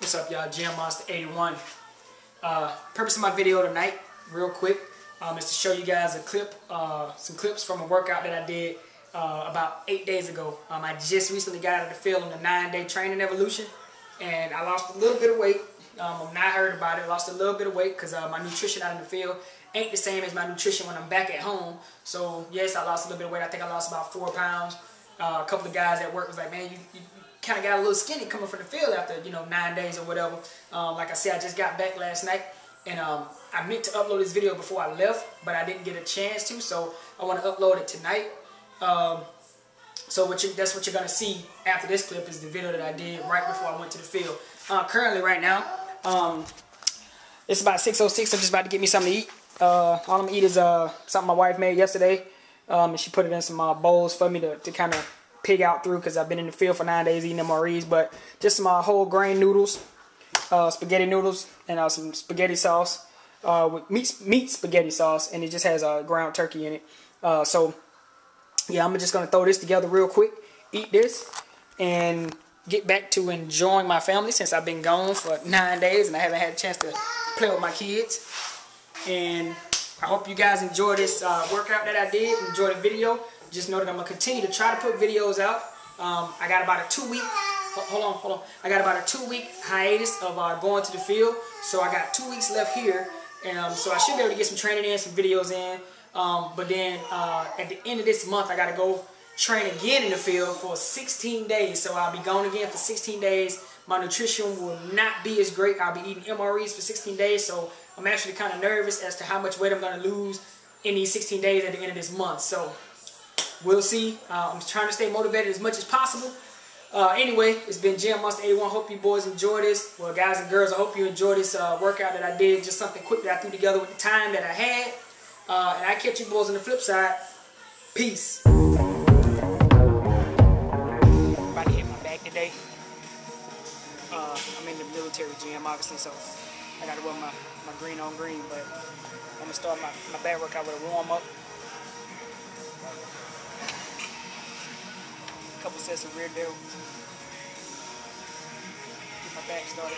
What's up, y'all? Gym Monster 81. Purpose of my video tonight, real quick, is to show you guys a clip, some clips from a workout that I did about 8 days ago. I just recently got out of the field on the 9-day training evolution, and I lost a little bit of weight. I've not heard about it. I lost a little bit of weight because my nutrition out in the field ain't the same as my nutrition when I'm back at home. So yes, I lost a little bit of weight. I think I lost about 4 pounds. A couple of guys at work was like, man, you kind of got a little skinny coming from the field after, 9 days or whatever. Like I said, I just got back last night, and I meant to upload this video before I left, but I didn't get a chance to, so I want to upload it tonight. So that's what you're going to see after this clip is the video that I did right before I went to the field. Currently, right now, it's about 6:06. I'm just about to get me something to eat. All I'm going to eat is something my wife made yesterday, and she put it in some bowls for me to kind of pig out through because I've been in the field for 9 days eating MREs. But just some whole grain noodles, spaghetti noodles, and some spaghetti sauce with meat spaghetti sauce, and it just has ground turkey in it. So yeah, I'm just gonna throw this together real quick, eat this, and get back to enjoying my family since I've been gone for 9 days and I haven't had a chance to play with my kids. And I hope you guys enjoy this workout that I did, enjoy the video. Just know that I'm gonna continue to try to put videos out. I got about a 2-week. Hold on. I got about a 2-week hiatus of going to the field, so I got 2 weeks left here, and so I should be able to get some training in, some videos in. But then at the end of this month, I gotta go train again in the field for 16 days. So I'll be gone again for 16 days. My nutrition will not be as great. I'll be eating MREs for 16 days, so I'm actually kind of nervous as to how much weight I'm gonna lose in these 16 days at the end of this month. So we'll see. I'm trying to stay motivated as much as possible. Anyway, it's been Gym Monster 81. Hope you boys enjoy this. Well, guys and girls, I hope you enjoy this workout that I did. Just something quick that I threw together with the time that I had. And I catch you boys on the flip side. Peace. About to hit my bag today. I'm in the military gym, obviously, so I got to wear my green on green. But I'm going to start my back workout with a warm-up. Couple sets of rear delts. Get my back started.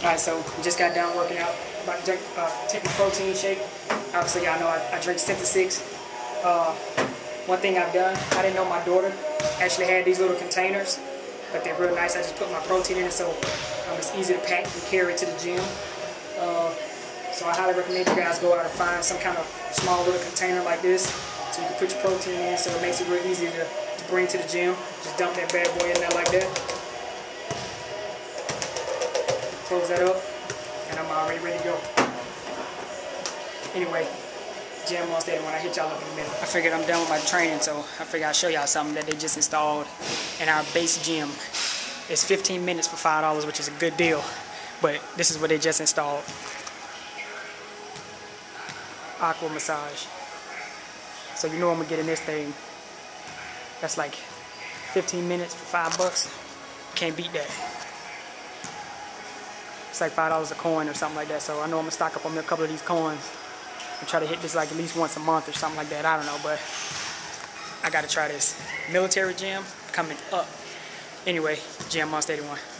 Alright, so we just got done working out. About to take my protein shake. Obviously, y'all know I drink Synthesis. One thing I've done, I didn't know my daughter actually had these little containers, but they're real nice. I just put my protein in it, so it's easy to pack and carry to the gym. So I highly recommend you guys go out and find some kind of small little container like this, so you can put your protein in, so it makes it real easy to bring to the gym. Just dump that bad boy in there like that. Close that up, and I'm already ready to go. Anyway, gym on stage when I hit y'all up in a minute. I figured I'm done with my training, so I figured I'll show y'all something that they just installed in our base gym. It's 15 minutes for $5, which is a good deal, but this is what they just installed. Aqua massage. So you know I'm gonna get in this thing. That's like 15 minutes for $5. Can't beat that. It's like $5 a coin or something like that. So I know I'm gonna stock up on me a couple of these coins and try to hit this like at least once a month or something like that. I don't know, but I gotta try this. Military gym coming up. Anyway, gym on Stadium 1.